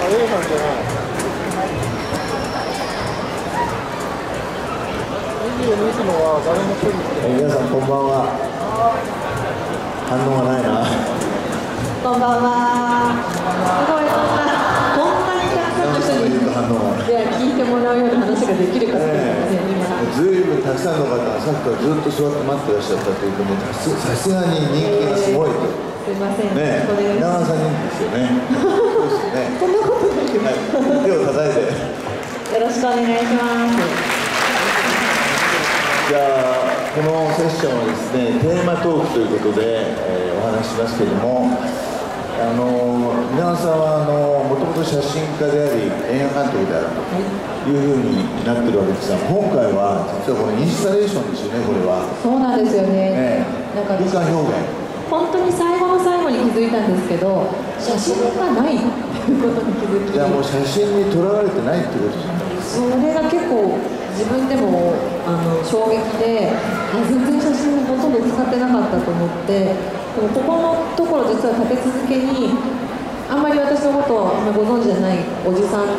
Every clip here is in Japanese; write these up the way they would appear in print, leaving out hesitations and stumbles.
A さんじゃない。22時のは誰も来るって。 皆さんこんばんは。反応がないな。 こんばんは。すごいこんなにたくさんの人に聞いてもらうような話ができるかってずいぶんたくさんの方がさっきからずっと座って待ってらっしゃったということで、さすがに人気がすごいと。 すいません。 ね、長さん人気ですよね。そうですよね。 そんなことないけど。 手を叩いて。 よろしくお願いします。 じゃあこのセッションはですね、テーマトークということで、お話ししますけれども、皆さんはもともと写真家であり映画監督であるというふうになってるわけですが、今回は実はこのインスタレーションですよね。これはそうなんですよね。 なんか空間表現、 本当に最後の最後に気づいたんですけど、写真がないっていうことに気づき、 じゃあもう写真にとらわれてないっていうことじゃないですか。 それが結構自分でも衝撃で、全然写真ほとんど使ってなかったと思って。でもここのところ実は立て続けにあんまり私のことをご存知じゃないおじさん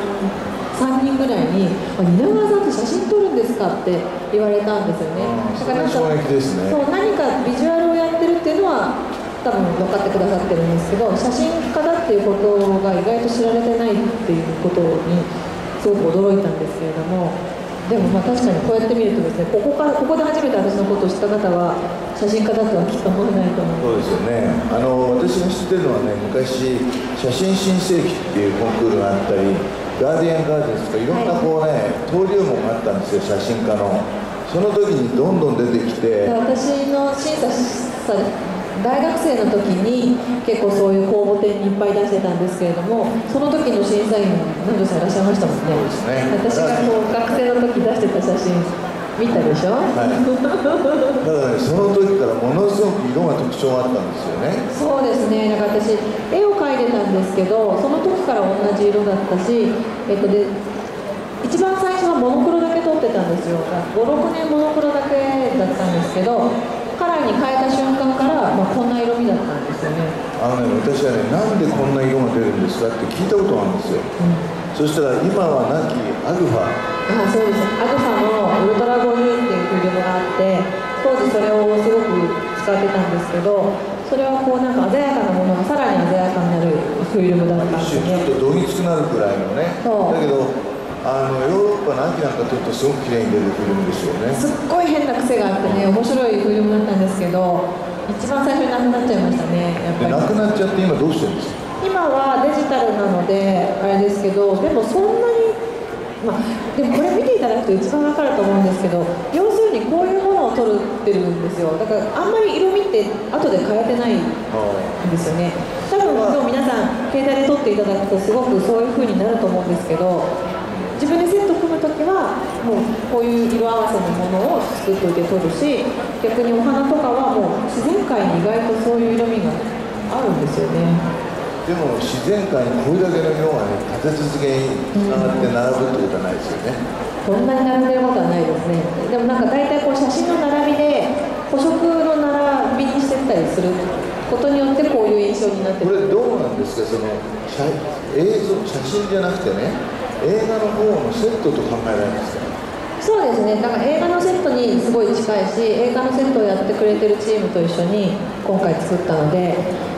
3人ぐらいに「蜷川さんって写真撮るんですか?」って言われたんですよね。だから衝撃ですね。 そう、何かビジュアルをやってるっていうのは多分分かってくださってるんですけど、写真家だっていうことが意外と知られてないっていうことにすごく驚いたんですけれども、でも確かにこうやって見るとですね、ここで初めて私のことを知った方は写真家だとはきっと思えないと思う。 そうですよね。私が知ってるのはね、昔写真新世紀っていうコンクールがあったり、ガーディアンガーデンとかいろんなこうね、登竜門があったんですよ、写真家の。その時にどんどん出てきて、 私の審査さ大学生の時に結構そういう公募展にいっぱい出してたんですけれども、その時の審査員南條さんいらっしゃいましたもんね。 そうですね。 私がこう学生の時出してた写真見たでしょ。はい、 だからね、その時からものすごく色が特徴があったんですよね。 そうですね。なんか私絵を描いてたんですけど、その時から同じ色だったし、で一番最初はモノクロだけ撮ってたんですよ。5、6年モノクロだけだったんですけど、カラーに変えた瞬間から、こんな色味だったんですよね。 私はね、なんでこんな色が出るんですかって聞いたことがあるんですよ。そしたら今はなきアルファ。 そうです。アルファのウルトラ50っていうフィルムがあって、当時それをすごく使ってたんですけど、それはこうなんか鮮やかなものがさらに鮮やかになるフィルムだったんですね。 ちょっとどぎつくなるくらいのね。だけどヨーロッパの秋なんか撮るとすごく綺麗に出るフィルムですよね。 すっごい変な癖があってね、面白いフィルムだったんですけど、一番最初になくなっちゃいましたね。やっぱりなくなっちゃって今どうしてるんですか？ 今はデジタルなのであれですけど、でもそんなに、でもこれ見ていただくと一番わかると思うんですけど、要するにこういうものを撮ってるんですよ。だからあんまり色味って後で変えてないんですよね。多分今日皆さん携帯で撮っていただくとすごくそういう風になると思うんですけど、自分でセット組むときはもうこういう色合わせのものを作っておいて撮るし、逆にお花とかはもう自然界に意外とそういう色味があるんですよね。 でも自然界にこれだけの色がね、立て続けにつながって並ぶってことはないですよね。 こんなに並んでることはないですね。でもなんか大体こう写真の並びで補色の並びにしてったりすることによってこういう印象になってる。 これどうなんですか、写真じゃなくてね、映画の方のセットと考えられますか？ そうですね。だから映画のセットにすごい近いし、映画のセットをやってくれてるチームと一緒に今回作ったので、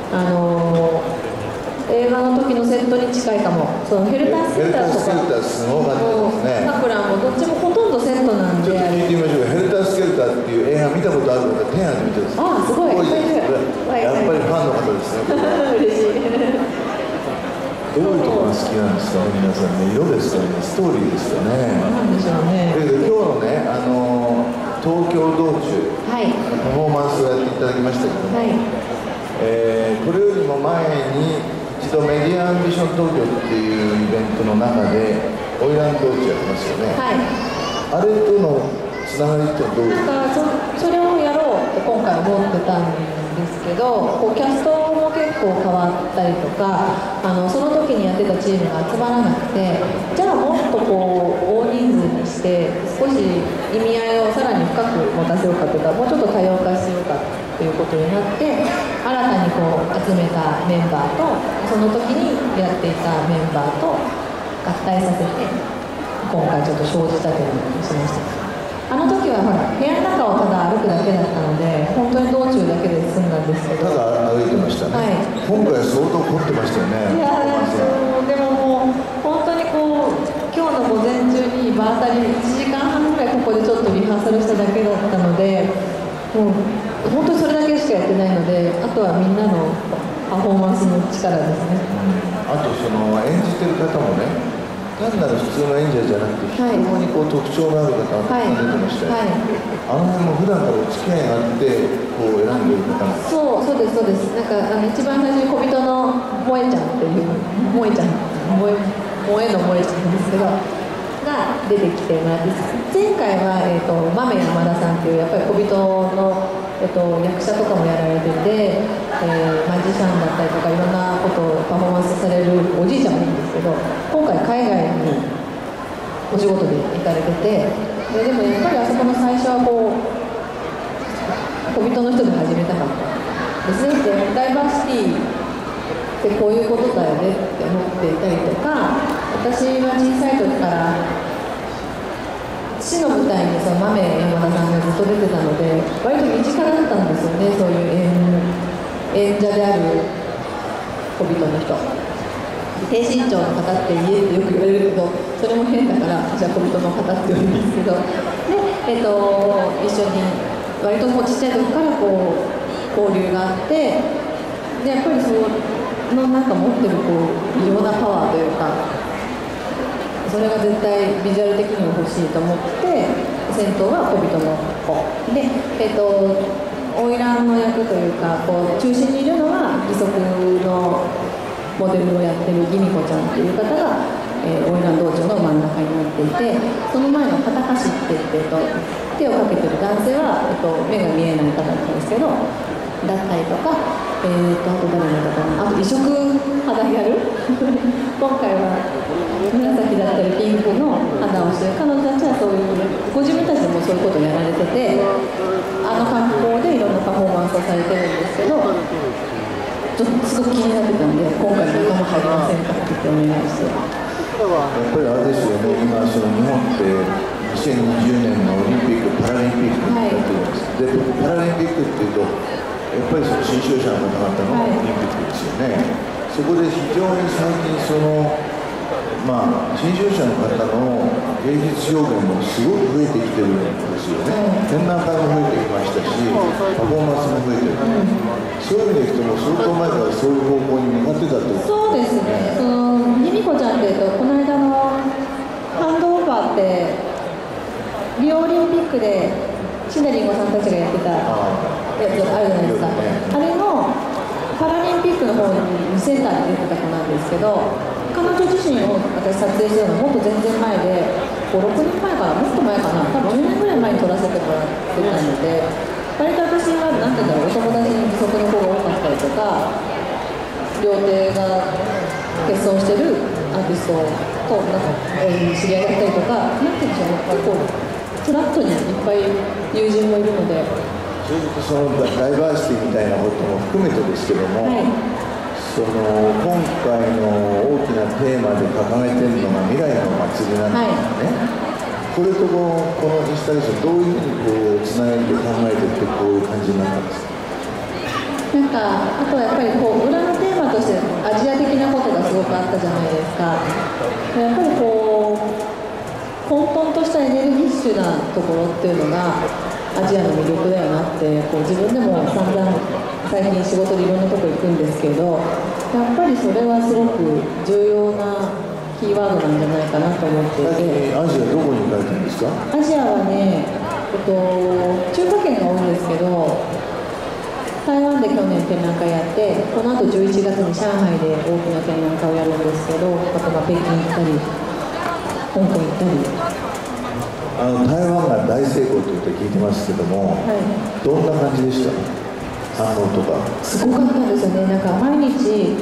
映画の時のセットに近いかも。そのヘルタースケルターとかすごかったですね。 カプランもどっちもほとんどセットなんで。 ちょっと聞いてみましょうか。ヘルタースケルターっていう映画見たことある方、手挙げてみてください。 すごい。 やっぱりファンの方ですね。 嬉しい。 どういうところが好きなんですかね、皆さんね。色ですかね、ストーリーですかね。 なんでしょうね。 今日のね、東京道中、パフォーマンスをやっていただきましたけども、これよりも前に一度メディアアンビション東京っていうイベントの中で花魁道中やってますよね。あれとのつながりってどういう？ なんかそれをやろうって今回思ってたんですけど、こうキャストも結構変わったりとか、その時にやってたチームが集まらなくて、じゃあもっとこう大人数にして少し意味合いをさらに深く持たせようかとか、もうちょっと多様化しようかっということになって、新たにこう集めたメンバーとその時にやっていたメンバーと合体させて今回ちょっと生じたというのにしました。あの時はほら部屋の中をただ歩くだけだったので本当に道中だけで済んだんですけど、 ただ歩いてましたね、はい、今回相当凝ってましたよね。 いやでももう本当にこう今日の午前中に場当たり1時間半ぐらいここでちょっとリハーサルしただけだったので、もう本当にそれだけしかやってないので、あとはみんなのパフォーマンスの力ですね。 あとその演じてる方もね、単なる普通の演者じゃなくて、非常にこう特徴のある方が出てましたよ、あの辺も普段からお付き合いがあってこう選んでる方がそうですそうです。なんか一番最初に小人の萌えちゃんっていう萌えちゃん萌えの萌えちゃんですけどが出てきてもらって、前回は豆山田さんっていうやっぱり小人の役者とかもやられてて、マジシャンだったりとかいろんなことをパフォーマンスされるおじいちゃんもいるんですけど、今回海外にお仕事で行かれてて、でもやっぱりあそこの最初はこう小人の人で始めたかったですね。でダイバーシティってこういうことだよねって思っていたりとか、私は小さい時から市の舞台にその豆山田さんがずっと出てたので割と身近だったんですよね、そういう演者である小人の人。低身長の方って家ってよく言われるけど、それも変だからじゃあ小人の方って言うんですけど、で、一緒に割ともうちっちゃい時からこう交流があって、でやっぱりそのなんか持ってるこう異様なパワーというか、それが絶対ビジュアル的にも欲しいと思って、先頭は小人の子で、花魁の役というかこう中心にいるのは義足のモデルをやってるギミコちゃんっていう方が、花魁道場の真ん中になっていて、その前の片橋って言って、手をかけてる男性は、目が見えない方なんですけどだったりとか、あと誰だったかな、あと異色肌ギャル今回は紫だったりピンクの肌をしてる彼女たちはそういうご自分たちでもそういうことをやられてて、あの格好でいろんなパフォーマンスをされてるんですけど、ちょっとすごく気になってたんで今回仲間入りませんかってお願いして。 やっぱりあれですよね、今その日本って2020年のオリンピック・パラリンピックになってるんです、でパラリンピックっていうとやっぱりその新潮社の方々のオリンピックですよね、そこで非常に最近その新潮社の方の芸術表現もすごく増えてきてるんですよね、展覧会も増えてきましたしパフォーマンスも増えてる、そういう意味でいくとも相当前からそういう方向に向かってたってことですね。 そうですね、由美子ちゃんっていうとこの間のハンドオーバーってリオオリンピックでシナリンゴさんたちがやってたやつあるじゃないですか、あれのパラリンピックの方にセンターに出てた子なんですけど、彼女自身を私撮影してたのもっと全然前で5、6年前かな、もっと前かな、多分10年ぐらい前に撮らせてもらってたので、割と私は何て言うんだろう、お友達に義足の子が多かったりとか、両手が欠損してるアーティストと知り合いだったりとか、なんていうんでしょう、やっぱりこうフラットにいっぱい友人もいるので、 正直そのダイバーシティみたいなことも含めてですけども、その今回の大きなテーマで掲げてるのが未来の祭りなんですよね、これとこのインスタレーションどういうふうにこうつなげて考えていってこういう感じになったんですか。 なんかあとはやっぱりこう裏のテーマとしてアジア的なことがすごくあったじゃないですか。やっぱりこう混沌としたエネルギッシュなところっていうのがアジアの魅力だよなってこう自分でも散々最近仕事でいろんなとこ行くんですけど、やっぱりそれはすごく重要なキーワードなんじゃないかなと思っていて。 アジアどこに行かれてるんですか。 アジアはね、中華圏が多いんですけど、台湾で去年展覧会やって、この後11月に上海で大きな展覧会をやるんですけど、あと北京行ったり香港行ったり。 台湾が大成功ということ聞いてますけども、どんな感じでした。反応とかすごかったですよね。なんか毎日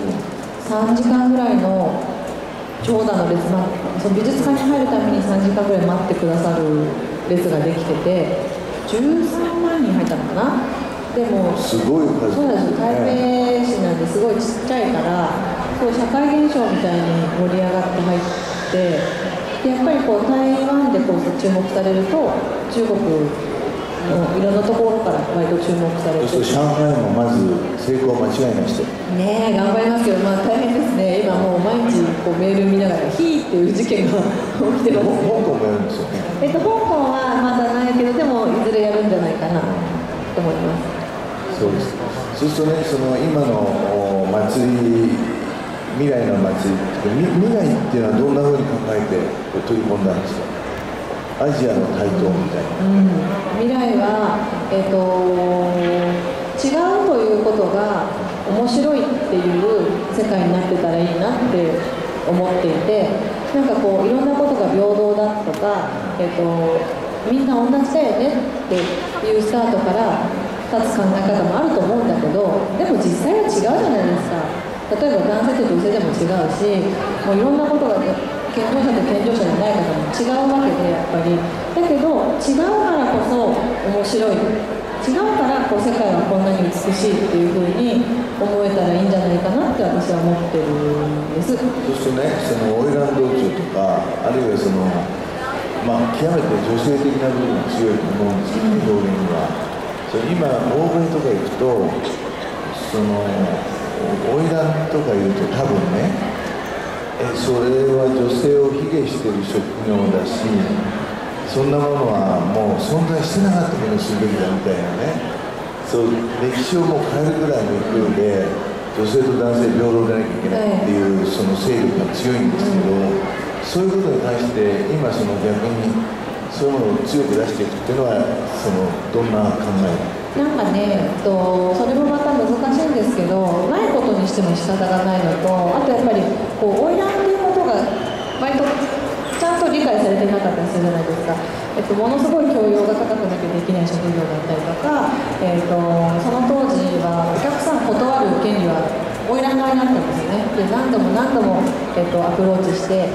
3時間ぐらいの長蛇の列、その美術館に入るために3時間ぐらい待ってくださる列ができてて、13万人入ったのかな。 でもすごい数。 そうなんですよ、台北市なんですごいちっちゃいから、そう社会現象みたいに盛り上がって入って、でやっぱりこう台湾でこう注目されると、中国のいろんなところから割と注目されて、 そうすると上海もまず成功間違いなしで。 ねえ、頑張りますけど、まあ大変ですね、今もう毎日こうメール見ながら、ヒーっていう事件が起きてます。 香港もやるんですよね。 香港はまだないけど、でもいずれやるんじゃないかなと思います。 そうです。そうするとね、その今の祭り、未来の祭り、未来っていうのはどんなふうに考えて取り込んだんですか。アジアの台頭みたいな。 未来は、違うということが面白いっていう世界になってたらいいなって思っていて、なんかこういろんなことが平等だとか、みんな同じだよねっていうスタートから立つ考え方もあると思うんだけど、でも実際は違うじゃないですか。例えば男性と女性でも違うし、もういろんなことが健常者と健常者じゃない方も違うわけで、やっぱりだけど違うからこそ面白い、違うからこう世界はこんなに美しいっていうふうに思えたらいいんじゃないかなって私は思ってるんです。 そうするとね、その花魁道中とか、あるいはその極めて女性的な部分が強いと思うんですけど、表現には。今欧米とか行くと、その花魁とか言うと多分ね、それは女性を卑下している職業だし、そんなものはもう存在してなかったものにするべきだみたいなね、そう歴史をもう変えるぐらいの勢いで女性と男性平等でなきゃいけないっていうその勢力が強いんですけど、そういうことに対して今その逆にそういうものを強く出していくっていうのはどんな考え。 なんかね、それもまた難しいんですけど、ないことにしても仕方がないのと、あとやっぱりこう花魁っていうことが割とちゃんと理解されてなかったりするじゃないですか。ものすごい教養が高くなきゃできない職業だったりとか、その当時はお客さん断る権利は花魁側にあったんですよね。で何度も何度も、アプローチして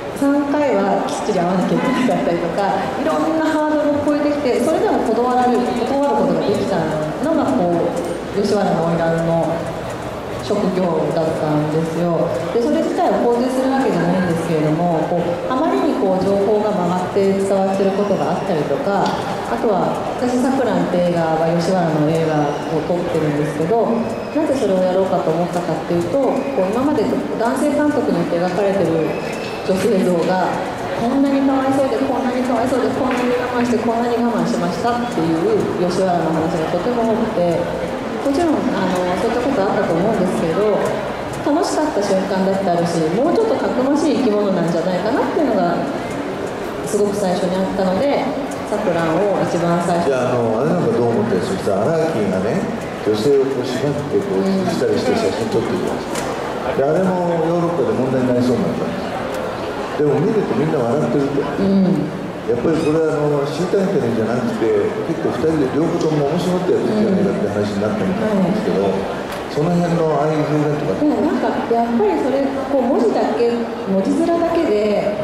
3回はきっちり会わなきゃいけなかったりとか、いろんなハードルを超えてきて、それでも断ることができたのがこう吉原の花魁の職業だったんですよ。でそれ自体を肯定するわけじゃないんですけれども、あまりに情報が曲がって伝わってることがあったりとか、あとは私「さくらん」って映画は吉原の映画を撮ってるんですけど、なぜそれをやろうかと思ったかっていうと、今まで男性監督によって描かれてる女性像がこんなにかわいそうでこんなにかわいそうでこんなに我慢してこんなに我慢しましたっていう吉原の話がとても多くて、もちろんそういったことあったと思うんですけど、楽しかった瞬間だってあるし、もうちょっとたくましい生き物なんじゃないかなっていうのがすごく最初にあったので、さくらんを一番最初に。 じゃああれなんかどう思ってるんですか。荒木がね、女性を縛ってしたりして写真撮ってるじゃないですか。であれもヨーロッパで問題になりそうになったんです。でも見るとみんな笑ってると、やっぱりこれは知りたいんじゃなくて、結構2人で両方とも面白がってやってるんじゃないかって話になったみたいなんですけど、その辺のああいう表現とかって、 なんかやっぱりそれ文字だけ、文字面だけで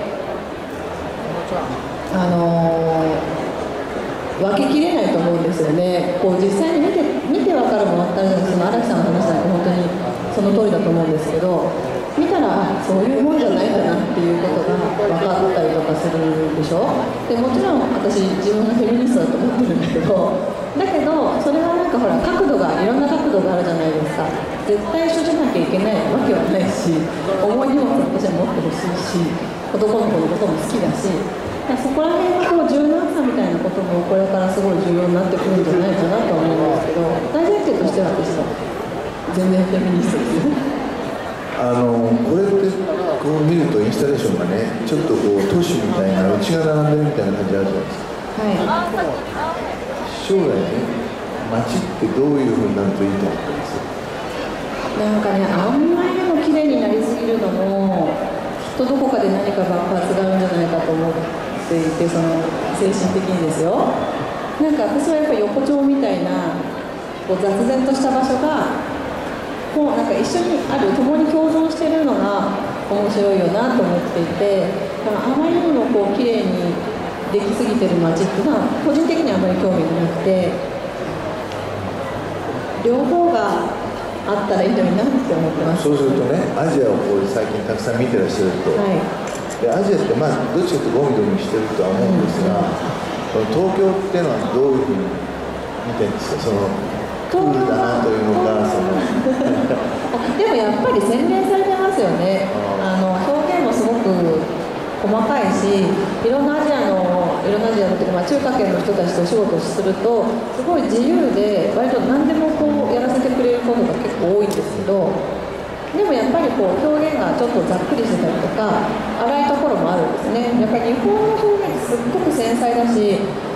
分けきれないと思うんですよね。実際に見て分かるものってあるじゃないですか。荒木さんの話なんて本当にその通りだと思うんですけど、見たらそういうもんじゃないんだなっていうことが分かったりとかするでしょ。でもちろん私自分がフェミニストだと思ってるんだけど、それはなんかほらいろんな角度があるじゃないですか。絶対一緒じゃなきゃいけないわけはないし、重い荷物を私は持ってほしいし、男の子のことも好きだし、そこら辺の柔軟さみたいなこともこれからすごい重要になってくるんじゃないかなと思うんですけど、大前提としては私は全然フェミニストですよね。 これって見るとインスタレーションがね、ちょっと都市みたいな、うちが並んでるみたいな感じあるじゃないですか。将来ね、街ってどういうふうになるといいと思ってます？ なんかね、あんまりでも綺麗になりすぎるのもきっとどこかで何か爆発があるんじゃないかと思っていて、精神的にですよ。なんか私はやっぱ横丁みたいな雑然とした場所がなんか一緒にある、共に共存してるのが面白いよなと思っていて、あまりにも綺麗にできすぎてる街っていうのは個人的にはあまり興味がなくて、 両方があったらいいのになって思ってます。 そうするとね、アジアをこう最近たくさん見てらっしゃると、 はい、 でアジアってまあどっちかというとゴミゴミしてるとは思うんですが、この東京っていうのはどういうふうに見てるんですか、そのクールだなというのか、そのでもやっぱり洗練されてますよね。表現もすごく細かいし、いろんなアジアのというか、中華圏の人たちとお仕事をするとすごい自由で割と何でもこうやらせてくれることが結構多いんですけど、でもやっぱりこう表現がちょっとざっくりしてたりとか荒いところもあるんですね。やっぱり日本の表現ってすっごく繊細だし、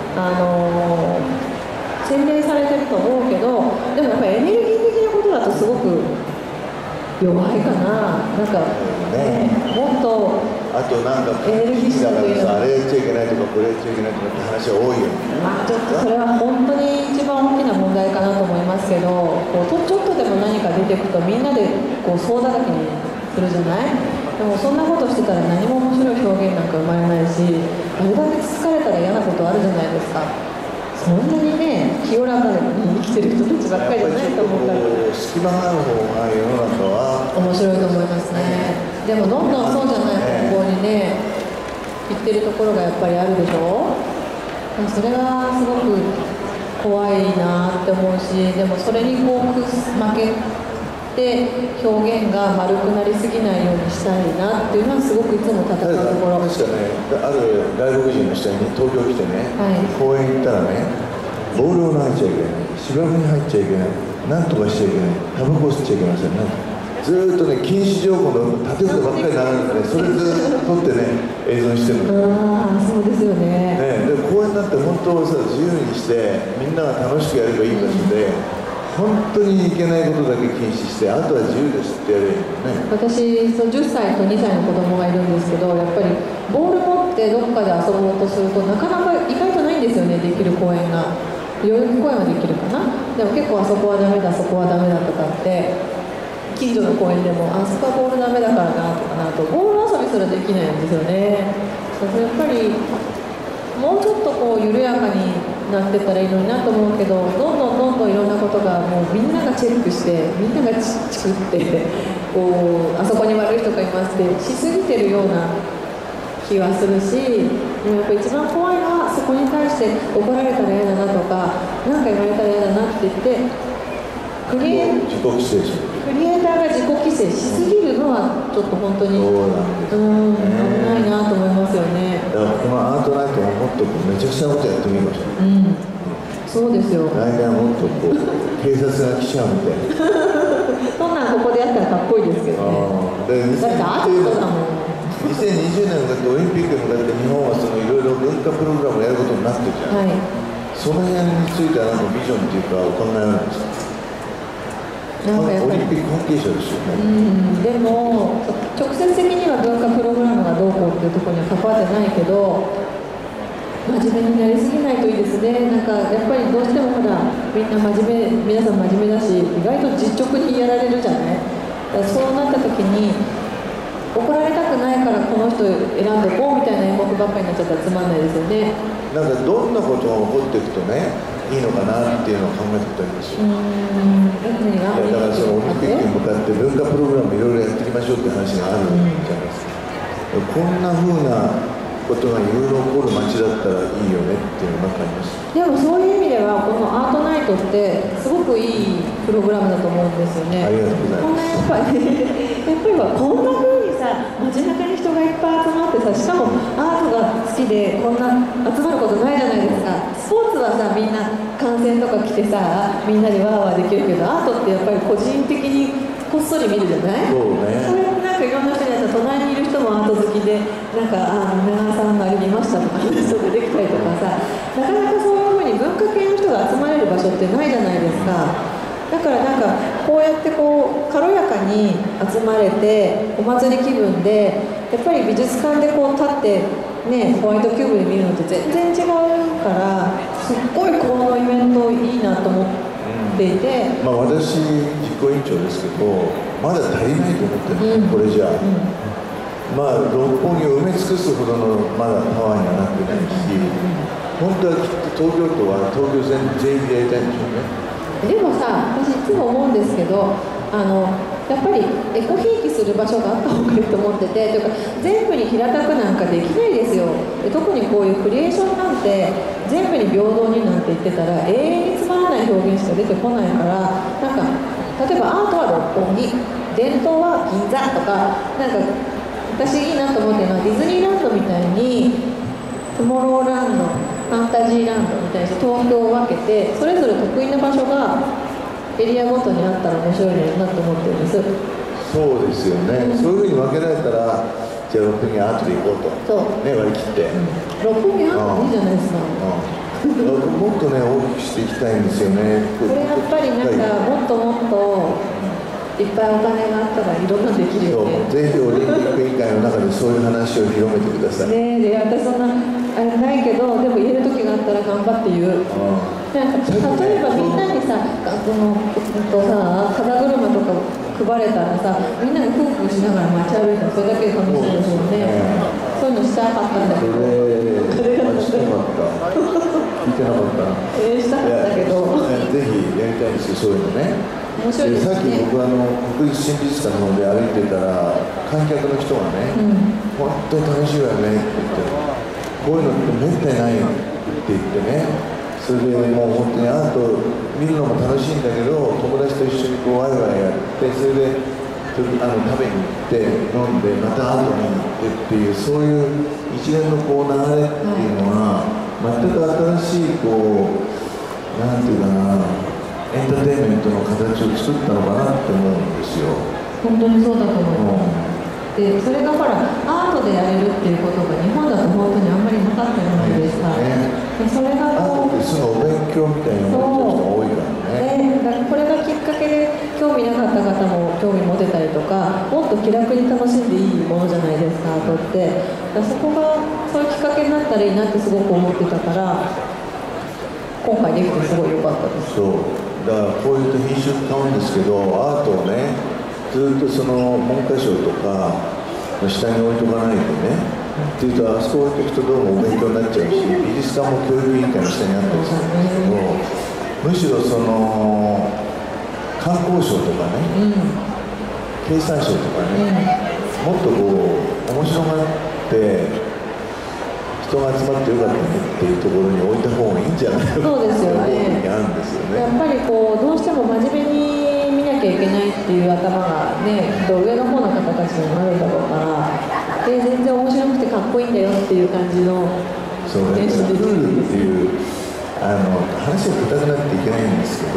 洗練されてると思うけど、でもやっぱりエネルギー的なことだとすごく弱いかな。なんか、もっとあとなんかエネルギッシュというあれやっちゃいけないとかこれやっちゃいけないとかって話は多いよね。 ちょっとそれは本当に一番大きな問題かなと思いますけど、こうちょっとでも何か出てくとみんなでこう総だらけにするじゃない。でもそんなことしてたら何も面白い表現なんか生まれないし、あれだけ疲れたら嫌なことあるじゃないですか。そんなにね、清らかに生きてる人たちばっかりじゃないと思うから、 隙間がある方が世の中は面白いと思いますね。でもどんどんそうじゃない方向にね、行ってるところがやっぱりあるでしょ。それがすごく怖いなって思うし、でもそれにこう負けて表現が丸くなりすぎないようにしたいなっていうのはすごくいつも戦うところ。 確かね、ある外国人の人に、ね、東京来てね、 はい、 公園行ったらね、ボールを投げちゃいけない、芝生に入っちゃいけない、なんとかしちゃいけない、タバコ吸っちゃいけませんね。ずーっとね、禁止条項の建物ばっかり並んでね、それずっと撮ってね、映像にしてるの。 ああ、そうですよね。 で公園なんて本当さ、自由にしてみんなが楽しくやればいい場所で、本当にいけないことだけ禁止して、あとは自由ですってやればいいよね。私、 10歳と2歳の子供がいるんですけど、やっぱりボール持ってどっかで遊ぼうとするとなかなか意外とないんですよね、できる公園が。代々木公園はできるかな。でも結構あそこはダメだ、そこはダメだとかって近所の公園でも、あそこはボールダメだからなとかなと、ボール遊びすらできないんですよね。そうやっぱりもうちょっとこう緩やかになってったらいいのになと思うけど、どんどんいろんなことがもうみんながチェックして、みんながチクってこうあそこに悪い人がいますってしすぎてるような気はするし、でもやっぱ一番怖いのはそこに対して怒られたら嫌だなとか、何か言われたら嫌だなって言ってクリエイターが自己規制しすぎるのはちょっと本当に危ないなと思いますよね。 だからこのアートナイトももっとめちゃくちゃなことやってみましょう。 そうですよ。 来年はもっとこう警察が来ちゃうみたいな。 そんなんここでやったらかっこいいですけどね。だってアーティストだもん。 2020年に向かってオリンピックに向かって日本はそのいろいろ文化プログラムをやることになってるじゃん。その辺についてはなんかビジョンっていうかお考えなんですか。オリンピック関係者ですよね。 でも直接的には文化プログラムがどうこうっていうところには関わってないけど、真面目になりすぎないといいですね。なんかやっぱりどうしてもほらみんな皆さん真面目だし、意外と実直にやられるじゃない。だからそうなった時に怒られたくないからこの人選んでこうみたいな演目ばっかりになっちゃったらつまんないですよね。 なんかどんなことが起こっていくとねいいのかなっていうのを考えたことありますよ。だからそのオリンピックに向かって文化プログラムいろいろやっていきましょうっていう話があるじゃないですか。こんな風なことがいろいろ起こる街だったらいいよねっていうのが分かります。 でもそういう意味ではこのアートナイトってすごくいいプログラムだと思うんですよね。 ありがとうございます。 やっぱりこんな風にさ、街中に人がいっぱい集まってさ、しかもアートが好きでこんな集まることないじゃないですか。スポーツはさ、みんな観戦とか来てさ、みんなでワーワーできるけど、アートってやっぱり個人的にこっそり見るじゃない。 そうね。 それなんかいろんな人にやったら隣にいる人もアート好きで、なんか皆さんのあれ見ましたとか人でできたりとかさ、なかなかそういう風に文化系の人が集まれる場所ってないじゃないですか。だからなんかこうやってこう軽やかに集まれてお祭り気分で、やっぱり美術館でこう立ってね、ホワイトキューブで見るのって全然違うから、すっごいこのイベントいいなと思っていて、 私実行委員長ですけどまだ足りないと思ってるんです、これじゃあ、六本木を埋め尽くすほどのまだパワーにはなってないし、本当はきっと東京都は東京全員でやりたいんでしょうね。 でもさ、私いつも思うんですけど、やっぱりエコひいきする場所があった方がいいと思ってて、というか全部に平たくなんかできないですよ。で特にこういうクリエーションなんて全部に平等になんて言ってたら永遠につまらない表現しか出てこないから、なんか例えばアートは六本木、伝統は銀座とか、なんか私いいなと思ってるのはディズニーランドみたいにトゥモローランド、ファンタジーランドみたいにして東京を分けて、それぞれ得意な場所がエリアごとにあったら面白いなと思ってるんです。 そうですよね、そういうふうに分けられたら、じゃあ六本木アートで行こうと、 そうね、割り切って、 六本木アートいいじゃないですか。 もっとね、大きくしていきたいんですよね。 これやっぱりなんかもっともっといっぱいお金があったらいろんなできるよね。 ぜひオリンピック委員会の中でそういう話を広めてください。 ねえ、で私そんなあれないけど、でも言える時があったら頑張って言う。なんか例えばみんなにさ、風車とか配れたらさ、みんながフーフーしながら街歩いたらそれだけで楽しいですよね。そういうのしたかったんだけど。 したかった。聞いてなかったな。 したかったけど。 ぜひやりたいんですよ、そういうのね。 面白いですね。 さっき僕国立新美術館の方で歩いてたら、観客の人がね、本当に楽しいわよねって言って、こういうのってめったにないって言ってね、それでもう本当にアート見るのも楽しいんだけど、友達と一緒にこうワイワイやって、それで食べに行って飲んで、またアートに行ってっていう、そういう一連のこう流れっていうのは、全く新しいこう、なんていうかな、エンターテインメントの形を作ったのかなって思うんですよ。 本当にそうだと思います。でそれがほらアートでやれるっていうことが日本だと本当にあんまりなかったじゃないですか。でそれがこうアートってすぐお勉強みたいな思ってる人が多いからね。 だからこれがきっかけで興味なかった方も興味持てたりとか、もっと気楽に楽しんでいいものじゃないですか、アートって。だからそこがそういうきっかけになったらいいなってすごく思ってたから、今回できてすごい良かったです。 そうだからこういうと品種買うんですけど、アートをねずっとその文科省とかの下に置いとかないとね、っていうとあそこ置いておくとどうもお勉強になっちゃうし、美術館も教育委員会の下にあったりするんですけど、むしろその観光省とかね、経産省とかね、もっとこう面白がって人が集まってよかったねっていうところに置いた方がいいんじゃないかそうですよね。 あるんですよね。 やっぱりこうどうしても真面目に見なきゃいけないっていう頭がね、上の方の方たちにもあるだろうから、で全然面白くてかっこいいんだよっていう感じのそうね、ルールっていう話が硬くなっていけないんですけど、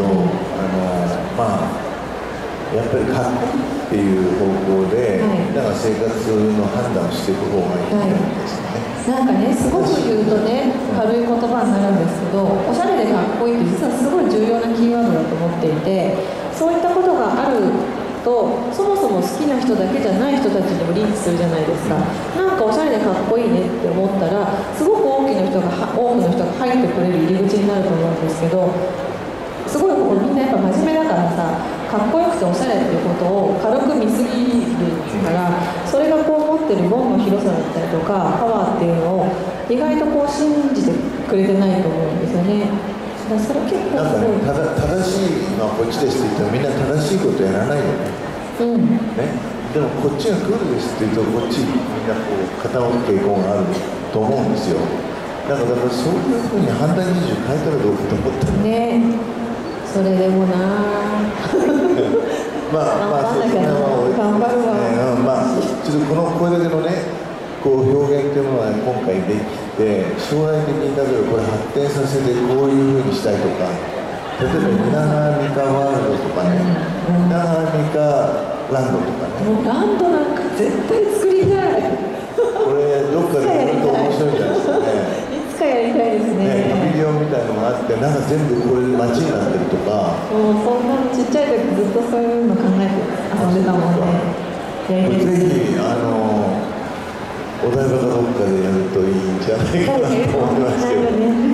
やっぱりかっこいいっていう方向で、なんか生活の判断をしていく方がいいと思うんですよね。 なんかね、すごく言うとね、軽い言葉になるんですけど、おしゃれでかっこいいって実はすごい重要なキーワードだと思っていて、そういったことがあると、そもそも好きな人だけじゃない人たちにもリーチするじゃないですか。なんかおしゃれでかっこいいねって思ったら、すごく多くの人が入ってくれる入り口になると思うんですけど、すごいみんなやっぱ真面目だからさ、かっこよくておしゃれっていうことを軽く見すぎるから、それがこう持ってる門の広さだったりとかパワーっていうのを意外とこう信じてくれてないと思うんですよね。だからそれ結構なんかね、正しいのはこっちですって言ってもみんな正しいことやらないよね。ね、でもこっちがクールですって言うとこっちみんなこう傾く傾向があると思うんですよ。だからそういうふうに判断基準変えたらどうかと思ったね。それでもなまあそうですね、 頑張るわ。 ちょっとこれだけのねこう表現っていうものが今回できて、将来的に例えばこれ発展させてこういうふうにしたいとか、例えば稲川ミカワールドとかね、稲川ミカランドとかね、 もうランドなんか絶対作りたい。 これどっかでやると面白いんじゃないですかね。 いつかやりたいですね。 パビリオンみたいなのがあって、なんか全部これ街になってるとか。 もうそんなちっちゃい時ずっとそういうの考えて遊んでたもんね。 ぜひお台場かどっかでやるといいんじゃないかなと思いますけど。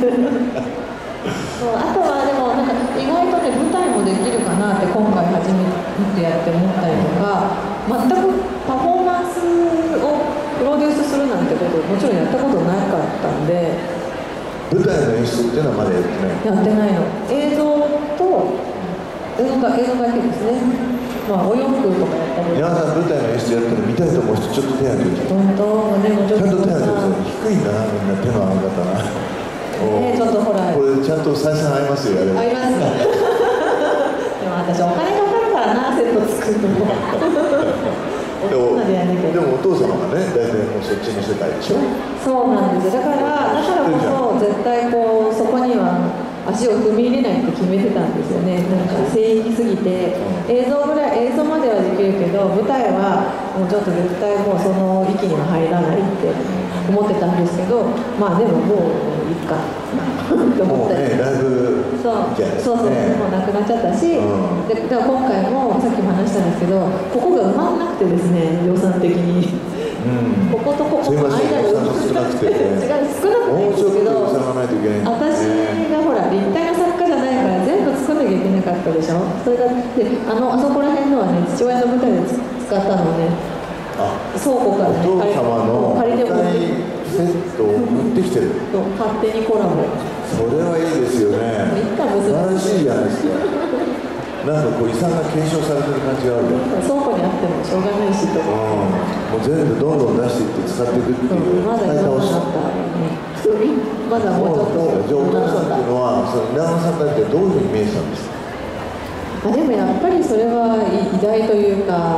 そう、あとはでもなんか意外とね舞台もできるかなって今回初めてやって思ったりとか、全くパフォーマンスをプロデュースするなんてこともちろんやったことなかったんで。 舞台の演出っていうのはまだやってない。 やってないの。映像と映像だけですね。まあお洋服とかやったり。 皆さん舞台の演出やったら見たいと思う人ちょっと手挙げて。 本当でもちょっとちゃんと手挙げて低いんだなみんな手の上げ方が。 ちょっとほら。 これちゃんと採算合いますよあれ。 合いますか。でも私お金かかるからなセット作るのも。 でもお父様がね大体もうそっちの世界でしょ。 そうなんですよ。だからこそ絶対こうそこには足を踏み入れないって決めてたんですよね。なんか聖域すぎて映像まではできるけど舞台はもうちょっと絶対もうその域には入らないって思ってたんですけど、まあでももういいかって思ったり。 もうねだいぶそうもうなくなっちゃったし、で今回もさっきも話したんですけどここが埋まんなくてですね予算的に。こことここの間に少なくて、 少なくないんですけど、私がほら立体の作家じゃないから全部作んなきゃいけなかったでしょ。それがであそこら辺のはね父親の舞台で使ったのね。倉庫からねお父様の借りてもらってセットを持ってきてる。 勝手にコラボ。 それはいいですよね。素晴らしいじゃないですか。なんかこう遺産が継承されてる感じがある。 倉庫にあってもしょうがないしと。 もう全部どんどん出していって使っていくっていう。 まだまだもうちょっと。 じゃあお父さんっていうのはその稲川さんだってどういうふうに見えてたんですか。 でもやっぱりそれは偉大というか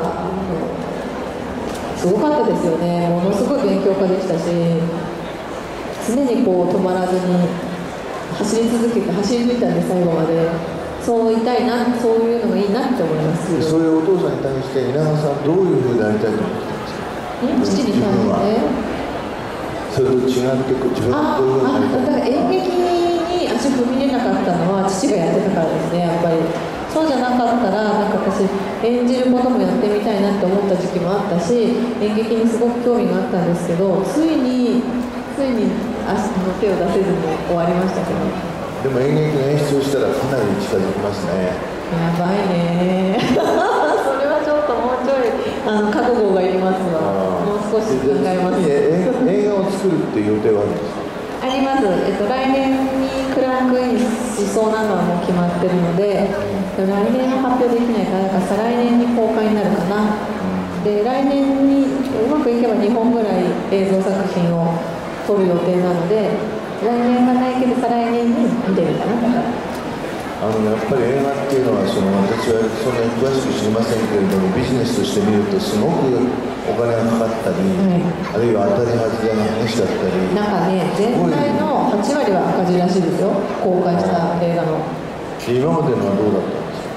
すごかったですよね。ものすごい勉強家でしたし常にこう止まらずに走り続けて走り抜いたんで最後まで。そういたいな、そういうのがいいなって思います。 そういうお父さんに対して稲川さんどういうふうになりたいと思ってたんですか。 父に対してそれと違って自分はどういうふうになりたい。 だから演劇に足踏み入れなかったのは父がやってたからですね。やっぱりそうじゃなかったらなんか私演じることもやってみたいなって思った時期もあったし演劇にすごく興味があったんですけどついに足の手を出せずに終わりましたけど。 でも演劇の演出をしたらかなり近づきますね。 やばいねそれはちょっともうちょい覚悟がいりますわ。もう少し考えます。 映画を作るっていう予定はあるんですか。 あります。来年にクランクインしそうなのはもう決まってるので、来年は発表できないから、再来年に公開になるかな。で来年にうまくいけば2本ぐらい映像作品を撮る予定なので来年はないけど再来年に見てみたな。 やっぱり映画っていうのは私はそんなに詳しく知りませんけれどもビジネスとして見るとすごくお金がかかったり、あるいは当たり外れが激しかったりなんかね全体の8割は赤字らしいですよ公開した映画の。 今までのはどうだったんですか。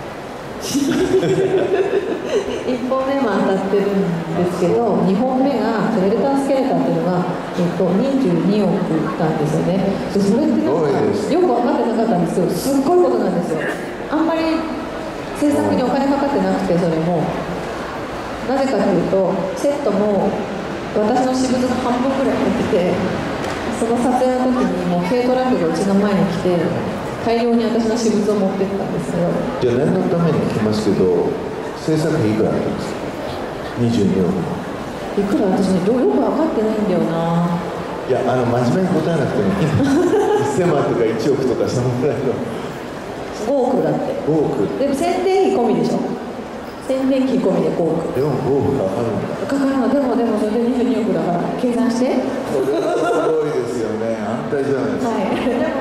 1本目も当たってるんですけど2本目がレルタースケレターっていうのが、22億なんですよね。それってなんかよく分かってなかったんですけどすっごいことなんですよ。あんまり制作にお金かかってなくてそれもなぜかというとセットも私の私物の半分ぐらい入っててその撮影の時にもう軽トラックがうちの前に来て大量に私の私物を持ってったんですけど。 じゃあ念のために聞きますけど制作費いくらあったんですか。22億。 いくら私ねよく分かってないんだよな。 いや真面目に答えなくてもいい1000万とか1億とかそのぐらいの。 5億だって。 5億。 でも宣伝費込みでしょ。宣伝費込みで5億。 でも5億かかるんだ。 かかるの。でもそれで22億だから計算して。 それはすごいですよね。安泰じゃないですか。 はい。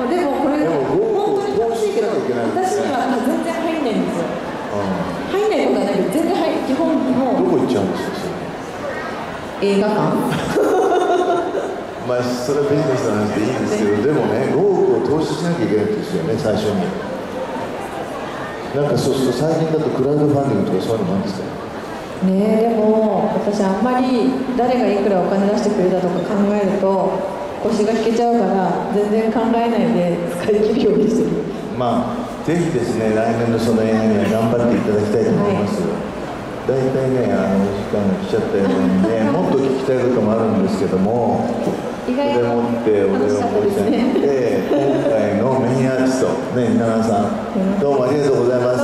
でもこれ本当に楽しいけど私には全然入んないんですよ。入んないことはないけど全然基本もう。 どこ行っちゃうんですか。 映画館。 まあそれはビジネスの話でいいんですけどでもね5億を投資しなきゃいけないんですよね最初に。なんかそうすると最近だとクラウドファンディングとかそういうのなんですか。 ねえでも私あんまり誰がいくらお金出してくれたとか考えると腰が引けちゃうから全然考えないで使い切るようにしてる。 まあぜひですね来年のその映画には頑張っていただきたいと思います。大体ねお時間が来ちゃったようにねもっと聞きたいこともあるんですけども意外とそれをもってお礼を申し上げて今回のメインアーティストね稲川さんどうもありがとうございます。